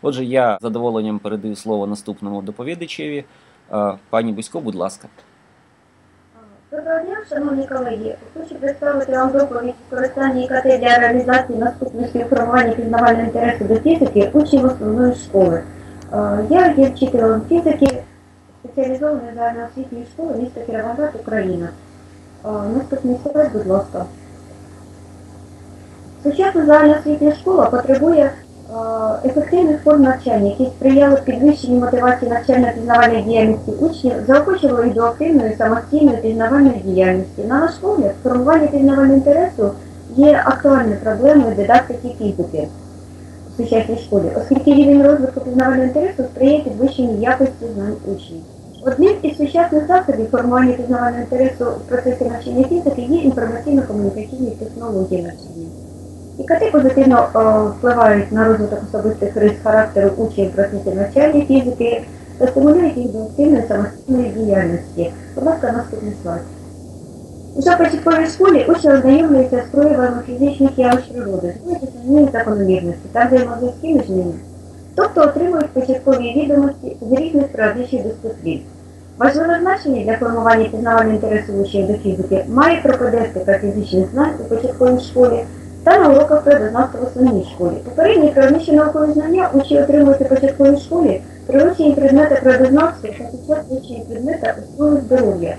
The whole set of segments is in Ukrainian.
Отже, я з задоволенням передаю слово наступному доповідачеві. Пані Бусько, будь ласка. Доброго дня, шановні колеги. Хочу представити вам доповідь використання ІКТ для реалізації наступності формування пізнавального інтересу до фізики учнів основної школи. Я є вчителем фізики спеціалізованої загальноосвітньої школи міста Кіровоград, Україна. Наступний слайд, будь ласка. Сучасна загальноосвітня школа потребує ефективних форм навчання, які сприяли підвищенню мотивації навчально-пізнавальної діяльності учнів, заохочували їх до активної самостійної пізнавальної діяльності. На наш погляд, формування пізнавального інтересу є актуальною проблемою дидактики фізики в сучасній школі, оскільки рівень розвитку пізнавального інтересу сприяє підвищенню якості знань учнів. Одним із сучасних засобів формування пізнавального інтересу в процесі навчання фізики є інформаційно-комунікаційні технології навчання. ІКТ позитивно впливають на розвиток особистих рис характеру учнів в процесі навчання фізики та стимулюють їх до активної самостійної діяльності. Будь ласка, наступний слайд. Уже в початковій школі учні ознайомлюються з проявами фізичних явищ природи, основні закономірності та взаємозв'язки між ними. Тобто отримують початкові відомості з різних природничих дисциплін. Важливе значення для формування пізнавального інтересу учнів до фізики має пропедевтика фізичних знань у початковій школі та на уроках природознавства в основній школі. Попередні природничі наукові знання учні отримують у початковій школі при вивченні предмета природознавства та під час вивчення предмета освоєння здоров'я.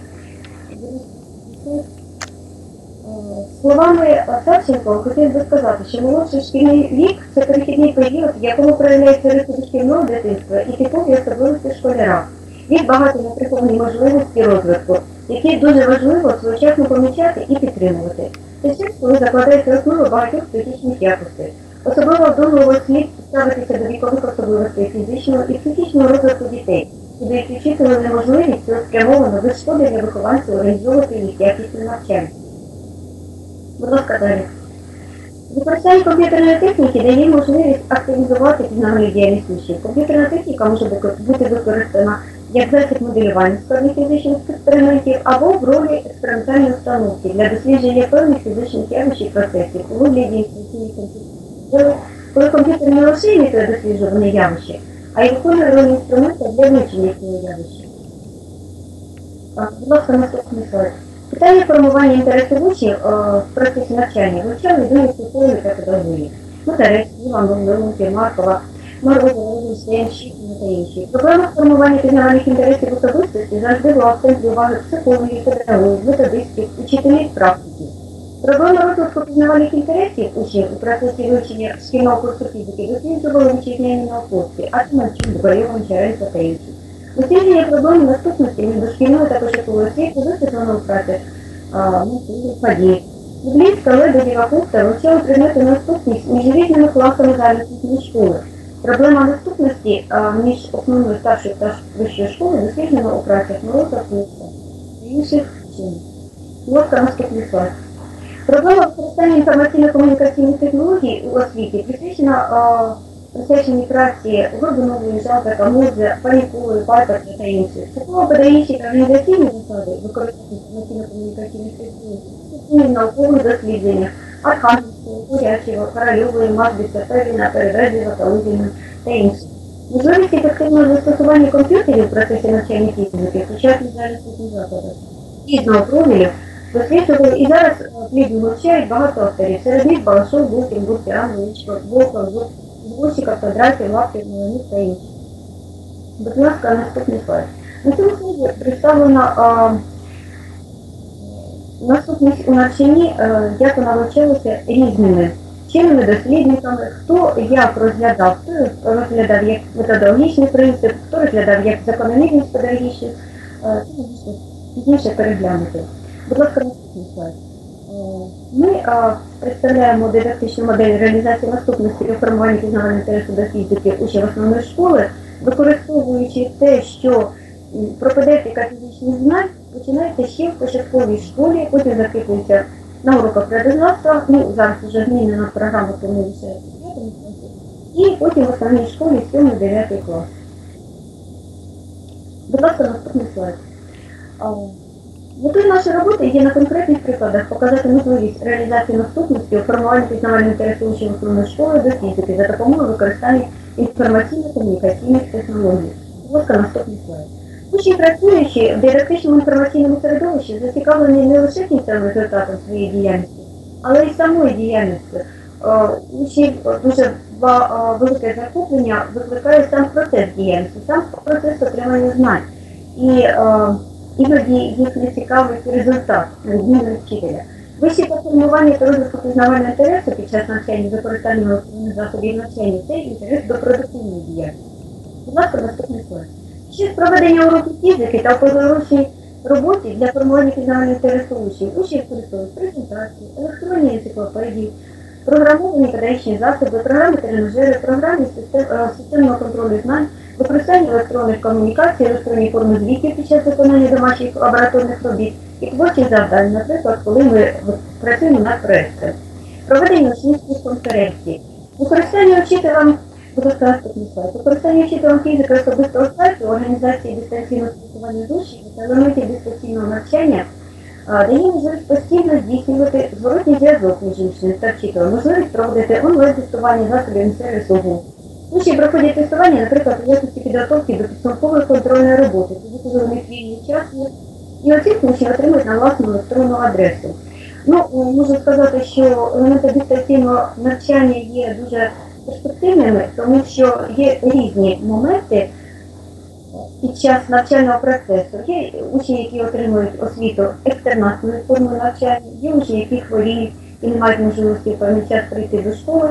Словами Савченко хотів би сказати, що молодший шкільний вік – це перехідний період, в якому проявляється риси дошкільного дитинства і типові особливості школяра. Вік багатий на приховані можливості розвитку, які дуже важливо своєчасно помічати і підтримувати. Цей час, коли закладається основа багатьох психічних якостей. Особливо вдумливо слід ставитися до вікових особливостей фізичного і психічного розвитку дітей, і дають вчителю неможливість цілеспрямовано без шкоди для вихованців організовувати їх якісне навчання. Будь ласка, далі. Використання комп'ютерної техніки дає можливість активізувати пізнавальну діяльність учнів. Комп'ютерна техніка може бути використана як засіб моделювання складних фізичних експериментів або в ролі експериментальної установки для дослідження певних фізичних явищ і процесів у вигляді інформаційних комп'ютерів. Коли комп'ютер не лише імітує досліджуване явище, а й виконує роль інструмента для вивчення цього явища. Будь ласка, наступний слайд. Питання формування інтересу учнів в процесі навчання вивчали відомі психологи та педагоги. Матарець, Іванов, Миронки, Маркова, Морозова, Щитина та інші. Проблема формування пізнавальних інтересів особистості завжди була в центрі уваги психологів, педагогів, методистів, учителів, практиків. Проблема розвитку пізнавальних інтересів учнів у процесі вивчення шкільного курсу фізики досліджували вітчизняні науковці, Атаманчук, Бугаєв, Гончаренко та інші. Дослідження проблеми наступності між дошкільною та початковою освітою висвітлено у праці Фадіїв. Біблійська, Лебедєва, Кухта вивчали предмети наступність між різними класами загальноосвітньої школи. Проблема наступності між основною старшою та вищою школою досліджена у працях Мороза, Кухта та інших вчених. Будь ласка, наступний слайд. Проблема використання інформаційно-комунікаційних технологій у освіті присвячені праці Горбунової, Жадака, Моза, Панікової, Патера та інших. Психолого-педагогічні та організаційні засади використання інформаційно-комунікаційних технологій, наукових дослідженнях Архангельського, Курячева, Корольової, Мазбіця, Певіна, Перевезєва, Калугіна та інших. Можливість ефективного застосування комп'ютерів в процесі навчання фізики в сучасних загальноосвітніх закладах різного профілю досліджували і зараз плідно вивчають багато авторів. Серед них Балашов, Булкін, Буртян, Величко, Волков, Зборщика, Квадратів, Лаптів, Меланіт та інші. Будь ласка, наступний слайд. На цьому слайді представлена наступність у навчанні, як вона вивчалася різними вченими дослідниками, хто як розглядав, хто розглядав як методологічний принцип, хто розглядав як закономірність педагогічних, пізніше переглянути. Будь ласка, наступний слайд. Ми представляємо дидактичну модель реалізації наступності і формування пізнавального інтересу до фізики учнів основної школи, використовуючи те, що пропедевтика фізичних знань починається ще в початковій школі, потім закріплюється на уроках природознавства, зараз вже змінена програма, тому лише в 5 класі, і потім в основній школі 7-9 клас. Будь ласка, наступний слайд. Метою нашої роботи є на конкретних прикладах показати можливість реалізації наступності у формуванні пізнавального інтересу учнів основної школи до фізики за допомогою використання інформаційно-комунікаційних технологій. Будь ласка, наступний слайд. Учні, працюючи в дидактичному інформаційному середовищі, зацікавлені не лише кінцевим результатом своєї діяльності, але й самою діяльністю. Учнів дуже велике захоплення викликає сам процес діяльності, сам процес отримання знань. І іноді їх не цікавить результат відміни вчителя. Вищі по формуванню та розвитку пізнавального інтересу під час навчання, використання електронних засобів навчання – це інтерес до продуктивної діяльності. Будь ласка, наступний слайд. Ще з проведення уроків фізики та подорожній роботі для формування пізнавального інтересу учнів використовують презентації, електронні енциклопедії, програмовані педагогічні засоби, програми тренажери, програми системного контролю знань, використання електронних комунікацій, електронні форми звітів під час виконання домашніх лабораторних робіт і творчих завдань, наприклад, коли ми працюємо над проєктом. Проведення учнівських конференцій. Використання вчителям фізики особистого сайту, організації дистанційного спілкування з учнями та елементів дистанційного навчання дає можливість постійно здійснювати зворотній зв'язок між учнем та вчителем, можливість проводити онлайн-тестування засобів сервісу ГУ. Учні проходять тестування, наприклад, у якості підготовки до підсумкової контрольної роботи, тоді, коли у них вільний час є, і оцінку учні отримують на власну електронну адресу. Можу сказати, що елементи дистанційного навчання є дуже перспективними, тому що є різні моменти під час навчального процесу. Є учні, які отримують освіту екстернатною формою навчання, є учні, які хворіють і не мають можливості в певний час прийти до школи.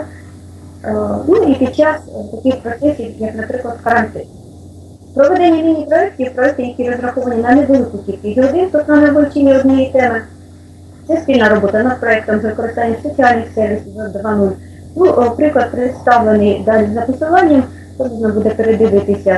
І під час таких процесів, як, наприклад, карантин. Проведення міні-проєктів, проєкти, які розраховані на невелику кількість годин, тобто на вивчення однієї теми. Це спільна робота над проєктом з використанням соціальних сервісів 2.0. Приклад представлений далі за посиланням, то можна буде передивитися.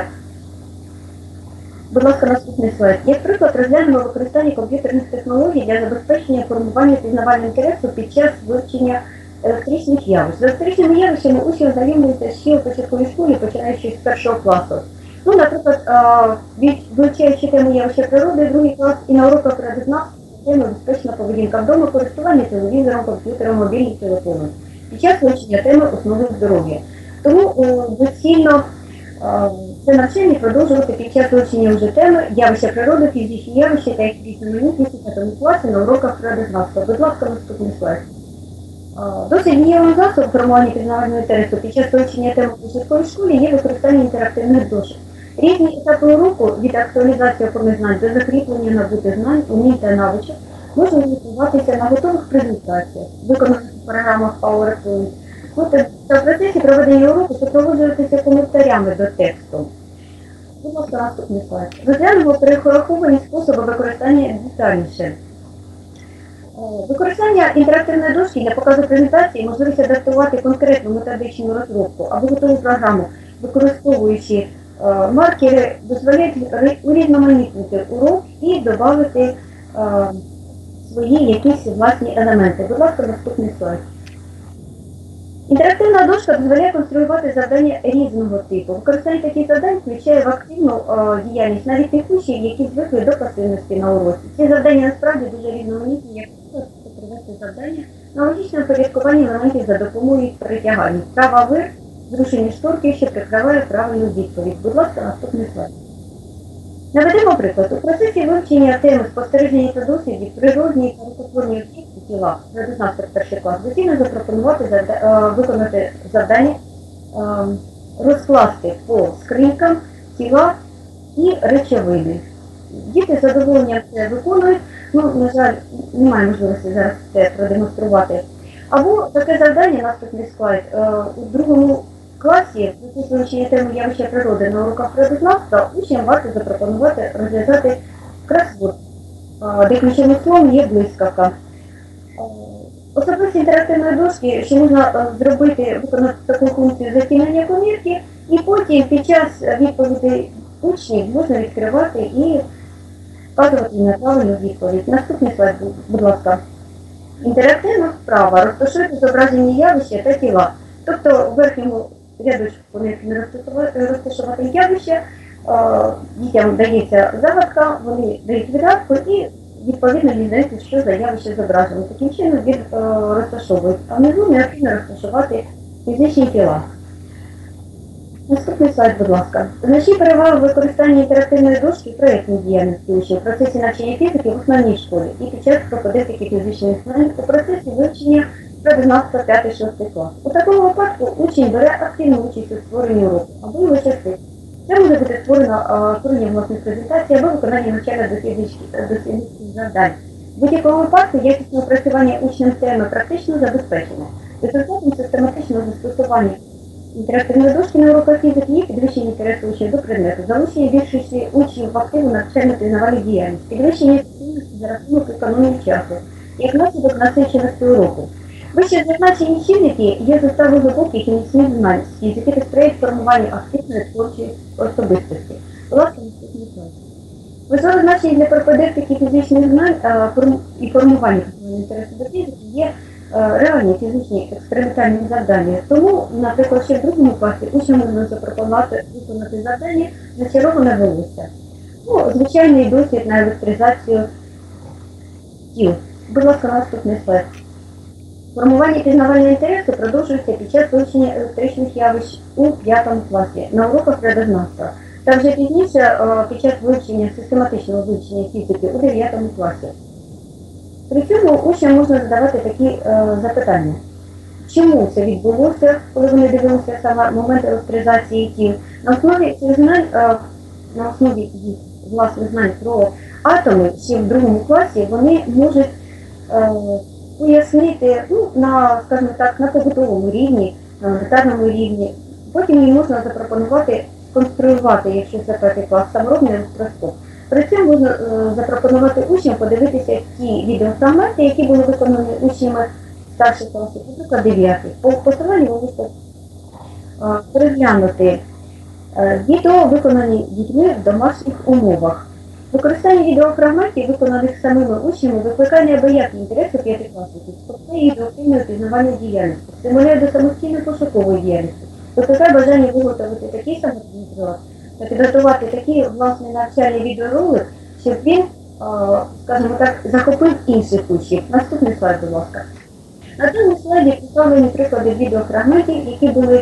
Будь ласка, наступний слайд. Як приклад, розглянемо використання комп'ютерних технологій для забезпечення формування пізнавального інтересу під час вивчення електричних явищ. З електричними явищами учні ознайомлюються ще у початковій школі, починаючи з 1 класу. Наприклад, вивчаючи тему явища природи, 2 клас і на уроках природознавства тема безпечна поведінка вдома, користування телевізором, комп'ютером, мобільним телефоном. Під час вивчення теми основи здоров'я. Тому доцільно це навчання продовжувати під час вивчення вже теми явища природи, фізичні явища та їх різноманітність у 5 класі на уроках природознавства. Будь ласка, наступний слайд. Досить дієвим засобом формування пізнавального інтересу під час вивчення теми у початковій школі є використання інтерактивних дошок. Різні етапи уроку від актуалізації форми знань до закріплення набутих знань, умінь та навичок можна відбуватися на готових презентаціях, виконаних в програмах PowerPoint. Та в процесі проведення уроку супроводжуватися коментарями до тексту. Будь ласка, наступний слайд. Розглянемо перераховані способи використання детальніше. Використання інтерактивної дошки для показу презентації, можливість адаптувати конкретну методичну розробку або готову програму, використовуючи маркери, дозволяють урізноманітнити урок і додати свої якісь власні елементи. Будь ласка, наступний слайд. Інтерактивна дошка дозволяє конструювати завдання різного типу. Використання таких завдань включає в активну діяльність навіть тих учнів, які звикли до пасивності на уроці. Ці завдання насправді дуже різноманітні, як провести завдання на логічному порядкуванні елементів за допомогою притягання. Права вверх, зрушення шторки, що прикриває правильну відповідь. Будь ласка, наступний слайд. Наведемо приклад. У процесі вивчення теми спостереження та дослідів природні та рукотворні об'єкти тіла, природознавства 1 клас, доцільно запропонувати виконати завдання розкласти по скринькам тіла і речовини. Діти з задоволенням це виконують, на жаль, немає можливості зараз це продемонструвати. Або таке завдання, наступний слайд, у 2 класі, вивчення теми явища природи на уроках природознавства, учням варто запропонувати розв'язати кросворд, де ключовим словом є блискавка. Особливість інтерактивної дошки, що можна виконати таку функцію затінення комірки, і потім під час відповідей учнів можна відкривати і вказувати на правильну відповідь. Наступний слайд, будь ласка. Інтерактивна вправа розташує зображення явища та тіла. Тобто в верхньому рядочку необхідно розташувати явище, дітям дається загадка, вони дають відгадку і відповідно дізнаються, що за явище зображено. Таким чином розташовують, а внизу необхідно розташувати фізичні тіла. Наступний слайд, будь ласка. Значні переваги використання інтерактивної дошки в проєктній діяльності учнів в процесі навчання фізики в основній школі і під час пропедевтики фізичних знань у процесі вивчення природознавства 5-6 клас. У такому випадку учень бере активну участь у створенні уроку або його частини. Це може бути створення власних презентацій або виконання навчально-дослідницьких завдань. В будь-якому випадку якісне опрацювання учнем теми практично забезпечено. Результатом систематичного застосування інтерактивної дошки на уроках фізики є підвищення інтересу учнів до предмету, залучення більшості учнів в активну навчально-пізнавальну діяльність, підвищення ефективності за рахунок економії часу, як наслідок насиченості уроку. Вище зазначені чинники є заставою глибоких і міцних знань з фізики та сприяють формуванню активної творчої особистості. Власне, наступний слайд. Важливе значення для пропедевтики фізичних знань і формування інтересу до фізики є реальні фізичні експериментальні завдання. Тому, наприклад, ще в другому класі учням можна запропонувати виконати завдання зачароване волосся. Ну, звичайний досвід на електризацію тіл. Будь ласка, наступний слайд. Формування пізнавального інтересу продовжується під час вивчення електричних явищ у 5 класі на уроках природознавства. Та вже пізніше під час систематичного вивчення фізики у 9 класі. При цьому учням можна задавати такі запитання. Чому це відбулося, коли вони дивилися саме момент електризації тіл? На основі цих знань, на основі їх власних знань про атоми, ще в 2 класі вони можуть пояснити на, скажімо так, на побутовому рівні, на елементарному рівні. Потім їм можна запропонувати конструювати, якщо це 5 клас, саморобний електроскоп. При цьому можна запропонувати учням подивитися ті відеофрагменти, які були виконані учнями старших класів, наприклад, 9. По посиланню ви можете переглянути відео, виконані дітьми в домашніх умовах. Використання відеофрагментів, виконаних самими учнями, викликає неабиякий інтерес у 5-класників, спонукає їх до активної пізнавальної діяльності, стимулює до самостійної пошукової діяльності, викликає бажання виготовити такий самостійний матеріал та підготувати такий власний навчальний відеоролик, щоб він, скажімо так, захопив інших учнів. Наступний слайд, будь ласка. На цьому слайді представлені приклади відеофрагментів, які були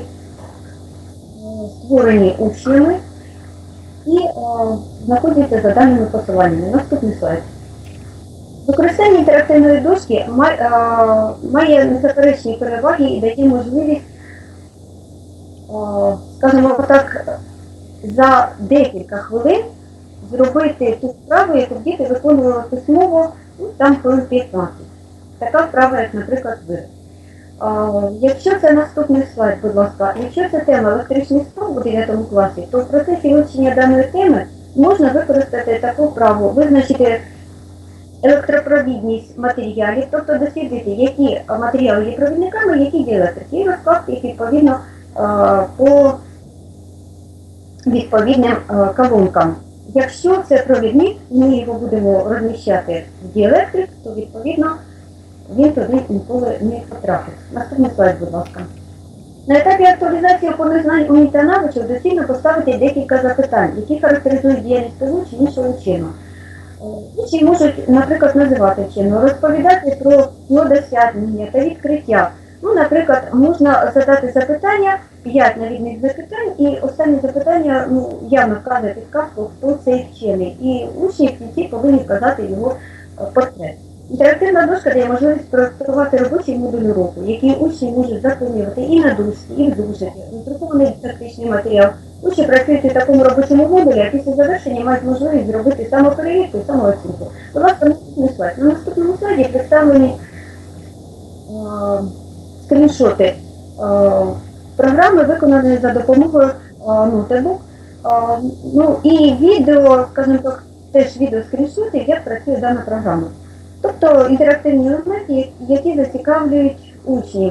створені учнями і знаходяться за даними посиланнями. Наступний слайд. Використання інтерактивної дошки має незаперечні переваги і дає можливість, скажімо так, за декілька хвилин зробити ту справу, яку діти виконували письмово, там хвилин 15. Така справа, як, наприклад, вираз. Якщо це наступний слайд, будь ласка, якщо це тема електричний струм у 9 класі, то в процесі вивчення даної теми можна використати таку вправу, визначити електропровідність матеріалів, тобто дослідити, які матеріали є провідниками, які є електрики, і розкласти їх відповідно по відповідним колонкам. Якщо це провідник, ми його будемо розміщати в діелектрик, то відповідно він туди ніколи не потрапить. Наступний слайд, будь ласка. На етапі актуалізації опорних знань умінь та навичок доцільно поставити декілька запитань, які характеризують діяльність того чи іншого вченого. Учні можуть, наприклад, називати вченого, розповідати про його досягнення та відкриття. Наприклад, можна задати запитання, 5 навідних запитань, і останнє запитання явно вказує підказку, хто цей вчений. І учні в кінці повинні вказати його портрет. Інтерактивна дошка дає можливість проєктувати робочий модуль уроку, який учні можуть заповнювати і на дошці, і в зошиті, роздрукований дидактичний матеріал. Учні працюють у такому робочому модулі, а після завершення мають можливість зробити самоперевірку і самооцінку. Будь ласка, наступний слайд. На наступному слайді представлені скріншоти програми, виконані за допомогою ноутбук. І відео, скажімо так, теж відео скріншоти, як працює дана програма. Тобто інтерактивні елементи, які зацікавлюють учнів.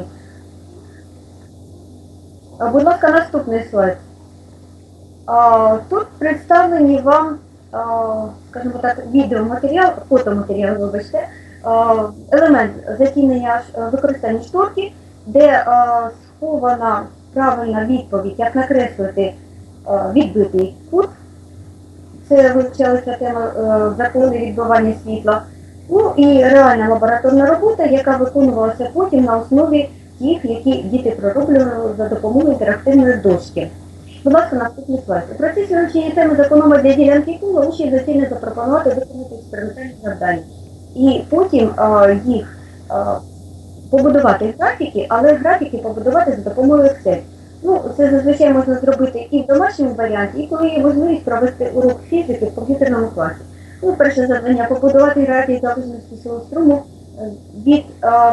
Будь ласка, наступний слайд. Тут представлені вам, скажімо так, відеоматеріал, фотоматеріал, вибачте, елемент затінення використання шторки, де схована правильна відповідь, як накреслити відбитий кут. Це вивчалася тема закони відбивання світла. І реальна лабораторна робота, яка виконувалася потім на основі тих, які діти пророблювали за допомогою інтерактивної дошки. Будь ласка, наступний слайд. У процесі вивчення теми законома для ділянки кола учні доцільно запропонувати виконати експериментальні завдання. І потім їх побудувати графіки, але графіки побудувати за допомогою Excel. Ну, це зазвичай можна зробити і в домашньому варіанті, і коли є можливість провести урок фізики в комп'ютерному класі. Ну, перше завдання – побудувати графік залежності силу струму від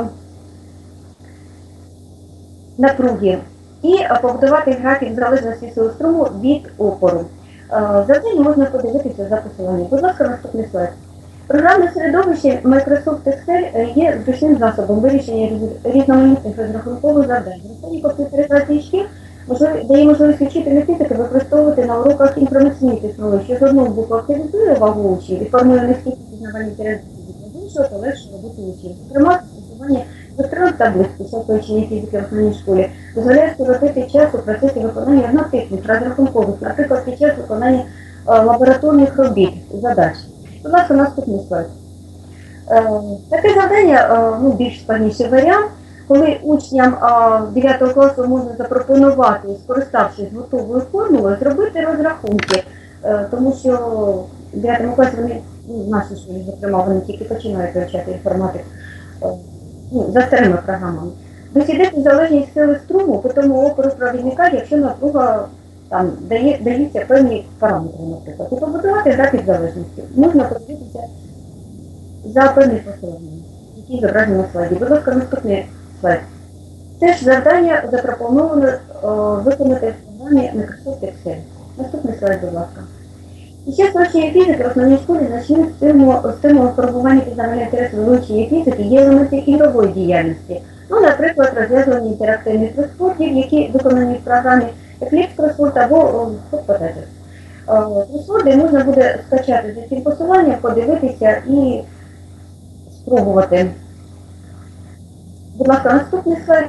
напруги і побудувати графік залежності сили струму від опору. Завдання можна подивитися за посиланням. Будь ласка, наступний слайд. Програмне середовище Microsoft Excel є зручним засобом вирішення різноманітних розрахункових завдань. Використання комп'ютеризації шкіл дає можливість вчителю фізики використовувати на уроках інформаційні технології, що з одного боку активізує увагу учнів і формує низький пізнавальний інтерес до з іншого полегшує роботу учнів. Зокрема, застосування електронних таблиць під час вивчення фізики в основній школі дозволяє скоротити час у процесі виконання однотипних розрахункових, наприклад, під час виконання лабораторних робіт, задач. Будь ласка, наступний слайд. Таке завдання, більш складніший варіант, коли учням 9 класу можна запропонувати, скориставшись готовою формулою, зробити розрахунки, тому що в 9 класі вони, в нашій школі, зокрема, вони тільки починають вивчати інформатику за старими програмами. Дослідити залежність сили струму по тому опору провідника, якщо напруга там даються певні параметри, наприклад, і побудувати графік залежності. Можна подивитися за певні посилання, які зображені на слайді. Будь ласка, наступний слайд. Теж завдання запропоновано виконати в програмі Microsoft Excel. Наступний слайд, будь ласка. І ще вивчення фізики в основній школі значним стимулом формування пізнавального інтересу до вивчення фізики є елементи ігрової діяльності. Ну, наприклад, розв'язування інтерактивних кросвордів, які виконані в програмі Eclipse Crossword або Hot Potatoes. Кросворди можна буде скачати за цим посиланням, подивитися і спробувати. Будь ласка, наступний слайд.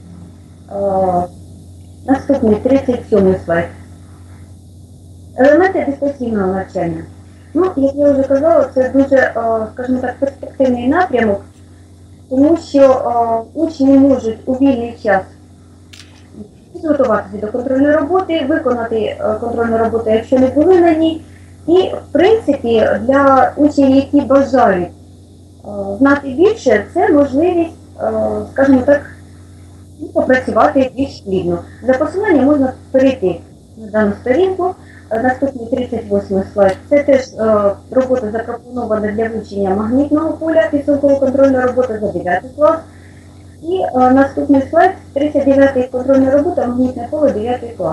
Наступний 37-й слайд. Елементи дистанційного навчання. Ну, як я вже казала, це дуже, скажімо так, перспективний напрямок, тому що учні можуть у вільний час підготуватися до контрольної роботи, виконати контрольну роботу, якщо не були на ній. І, в принципі, для учнів, які бажають знати більше, це можливість, скажімо так, попрацювати більш плідно. За посиланням можна перейти на дану сторінку. Наступний 38 слайд. Це теж робота запропонована для вивчення магнітного поля, підсумкова контрольна робота за 9 клас. І наступний слайд, 39-й контрольна робота, магнітне поле, 9 клас.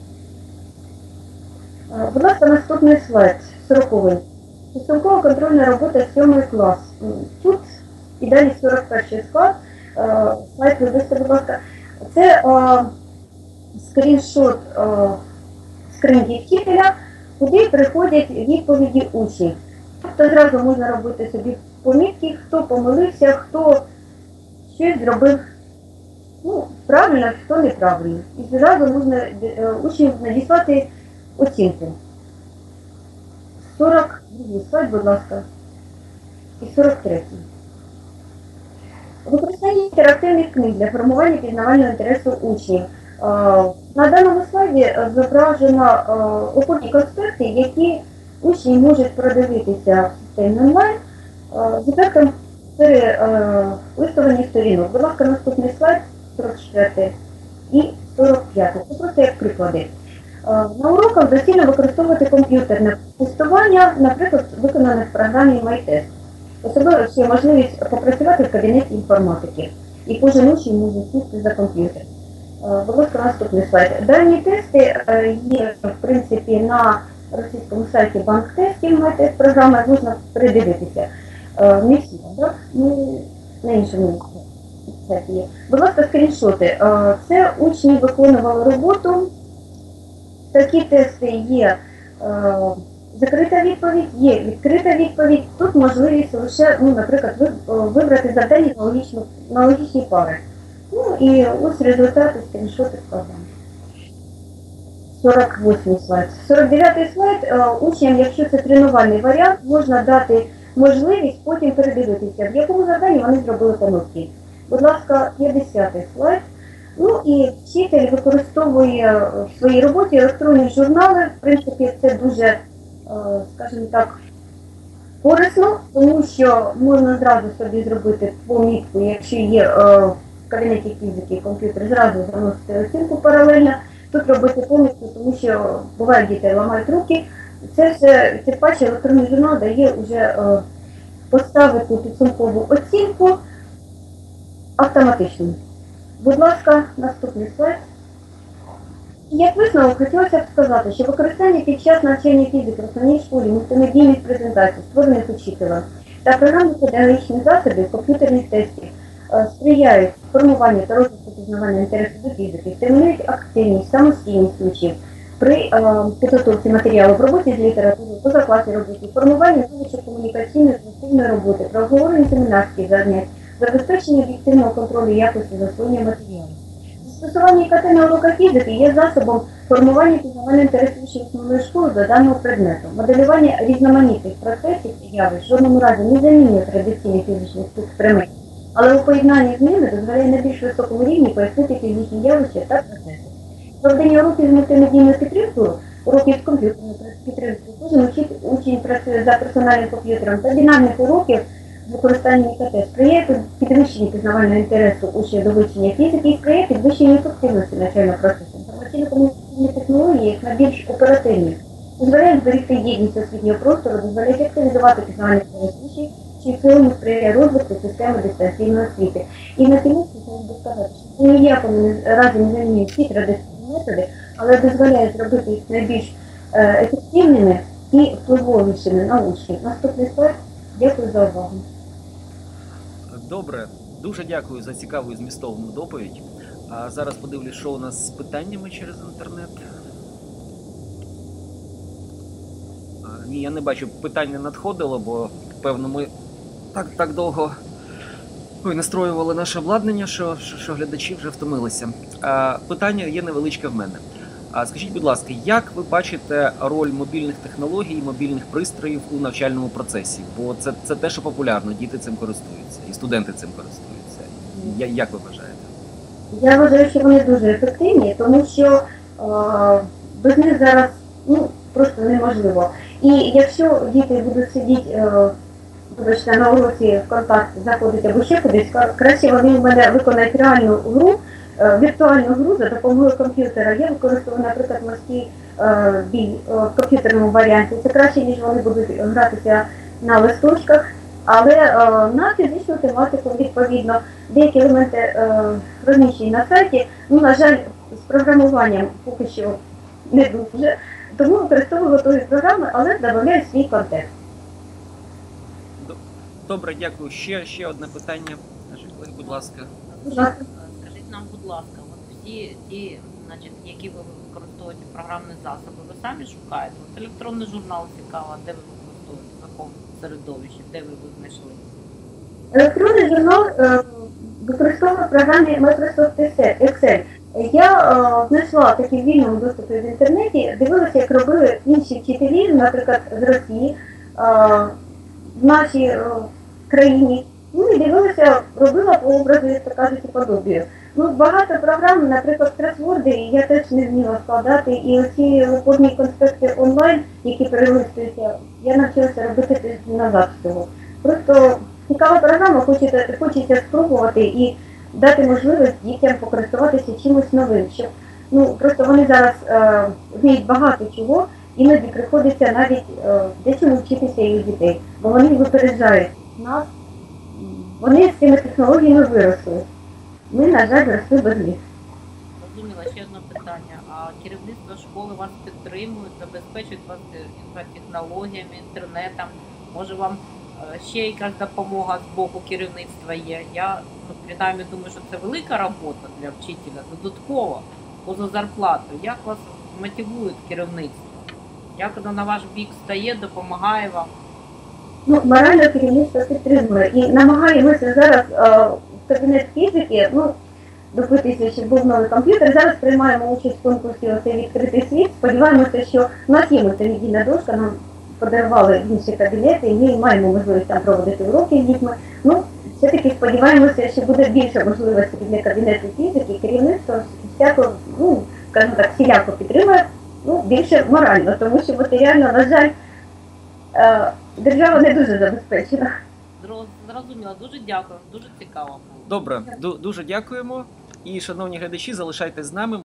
Будь ласка, наступний слайд, 40-й. Підсумкова контрольна робота, 7 клас. Тут і далі 41-й склад. Слайд, вибачте, будь ласка. Це скріншот скриньки вчителя, куди приходять відповіді учнів. Тобто зразу можна робити собі помітки, хто помилився, хто щось зробив правильно, хто неправильно. І зразу можна учнів надіслати оцінку. 42-й слайд, будь ласка, і 43-й. Використання інтерактивних книг для формування пізнавального інтересу учнів. На даному слайді зображено опорні конспекти, які учні можуть продивитися в системі онлайн з ефектом перелистування сторінок. Будь ласка, наступний слайд, 44 і 45. Це просто як приклади. На уроках доцільно використовувати комп'ютерне тестування, наприклад, виконане в програмі MyTest. Особливо ще можливість попрацювати в кабінеті інформатики. І кожен учень може сісти за комп'ютер. Будь ласка, наступний слайд. Дані тести є, в принципі, на російському сайті банк-тестів, MyTest програма, можна придивитися. Не всі, так? На іншому сайті є. Будь ласка, скріншоти. Це учні виконували роботу. Такі тести є закрита відповідь, є відкрита відповідь. Тут можливість лише, наприклад, вибрати завдання на логічні пари. І ось результати скріншоти складаємо. 48 слайд. 49 слайд. Учням, якщо це тренувальний варіант, можна дати можливість потім передивитися, в якому завданні вони зробили помилки. Будь ласка, 50 слайд. Ну і вчитель використовує в своїй роботі електронні журнали. В принципі, це дуже, скажімо так, корисно, тому що можна зразу собі зробити помітку, якщо є в кабінеті фізики комп'ютер, зразу заносити оцінку паралельно. Тут робити помітку, тому що буває, діти ламають руки. Це все, тим паче електронний журнал дає вже поставити підсумкову оцінку автоматично. Будь ласка, наступний слайд. Як висновок, хотілося б сказати, що використання під час навчання фізики в основній школі мультимедійних презентацій, створених учителем, та програмних педагогічних засобів комп'ютерних тестів сприяють формуванню та розвитку пізнавання інтересу до фізики, стимулюють активність, самостійність учнів при підготовці матеріалу в роботі з літературою, позакласі роботи, формуванні навичок комунікаційної колективної роботи, про обговорення семінарських занять, забезпечення об'єктивного контролю якості засвоєння матеріалу. Застосування ІКТ на уроках фізики є засобом формування пізнавального інтересу учнів основної школи до даного предмету. Моделювання різноманітних процесів і явищ в жодному разі не замінює традиційних фізичних експериментів, але у поєднанні з ними дозволяє на більш високому рівні пояснити фізичні явища та процеси. Проведення уроків з мультимедійною підтримкою, уроків з комп'ютерною підтримкою, кожен учень працює за персональним комп'ютером та динамік уроків з використанням ІКТ сприяє підвищенню пізнавального інтересу учнів до вивчення фізики і сприяє підвищенню ефективності навчального процесу. Інформаційно-комунікаційні технології як найбільш оперативні, дозволяють зберегти єдність освітнього простору, дозволяють активізувати пізнавальні учнів, що в цілому сприяє розвитку системи дистанційної освіти. І на кінець хотілося б сказати, що це ніякому разі не замінює всі традиційні методи, але дозволяє зробити їх найбільш ефективними і впливовішими на учнів. Наступний слайд. Дякую за увагу. Добре, дуже дякую за цікаву і змістовну доповідь. А зараз подивлюсь, що у нас з питаннями через інтернет. Ні, я не бачу, питань не надходило, бо, певно, ми так довго настроювали наше обладнання, що глядачі вже втомилися. Питання є невеличке в мене. Скажіть, будь ласка, як ви бачите роль мобільних технологій, мобільних пристроїв у навчальному процесі? Бо це те, що популярно, діти цим користуються, і студенти цим користуються. Як ви вважаєте? Я вважаю, що вони дуже ефективні, тому що без них зараз просто неможливо. І якщо діти будуть сидіти на уроці ВКонтакті, заходити або ще кудись, краще вони в мене виконають реальну гру, віртуальну гру за допомогою комп'ютера. Я використовую, наприклад, морський бій в комп'ютерному варіанті. Це краще, ніж вони будуть гратися на листочках, але на фізичну тематику, відповідно, деякі елементи розміщені на сайті. На жаль, з програмуванням поки що не дуже, тому використовую готові програми, але додаю свій контекст. Добре, дякую. Ще одне питання. Будь ласка. Скажіть нам, будь ласка, от всі ті, які ви використовуєте програмні засоби, ви самі шукаєте? От електронний журнал цікаво, де ви використовуєте, в якому середовищі, де ви його знайшли? Електронний журнал використовує в програмі Microsoft Excel. Я знайшла такі в вільному доступі в інтернеті, дивилася, як робили інші вчителі, наприклад, з Росії, в нашій країні. І дивилася, робила по образу, як то кажуть, і подобію. Багато програм, наприклад, кросворди, я теж не вміла складати, і оці повні конспекти онлайн, які перелистуються, я навчилася робити назад всього. Просто цікава програма, хочеться спробувати і дати можливість дітям покористуватися чимось новим, щоб просто вони зараз вміють багато чого, іноді приходиться навіть дечому вчитися і у дітей, бо вони випереджають нас, вони з цими технологіями виросли. Ми, на жаль, росли без них. Зрозуміло, ще одне питання. А керівництво школи вас підтримує, забезпечує вас інфотехнологіями, інтернетом? Може вам ще якась допомога з боку керівництва є? Я, принаймні, думаю, що це велика робота для вчителя, додатково, поза зарплатою. Як вас мотивує керівництво? Як воно на ваш бік стає, допомагає вам? Морально керівництво підтримує. І намагаємося зараз в кабінет фізики, добитися, щоб був новий комп'ютер. Зараз приймаємо участь в конкурсі «Оцей відкритий світ». Сподіваємося, що в нас є мультимедійна дошка, нам подарували інші кабінети, і ми маємо можливість там проводити уроки з дітьми. все-таки сподіваємося, що буде більше можливостей для кабінету фізики, керівництво всяко, ну, скажімо так, всіляко підтримує, ну, більше морально, тому що матеріально, на жаль, держава не дуже забезпечена. Зрозуміло, дуже дякую, дуже цікаво було. Добре, дуже дякуємо. І, шановні глядачі, залишайтесь з нами.